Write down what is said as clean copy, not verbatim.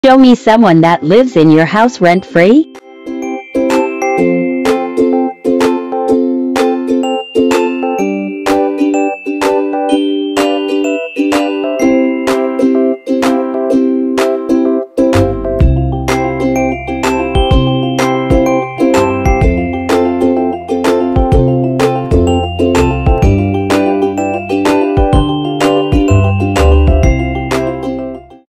Show me someone that lives in your house rent-free.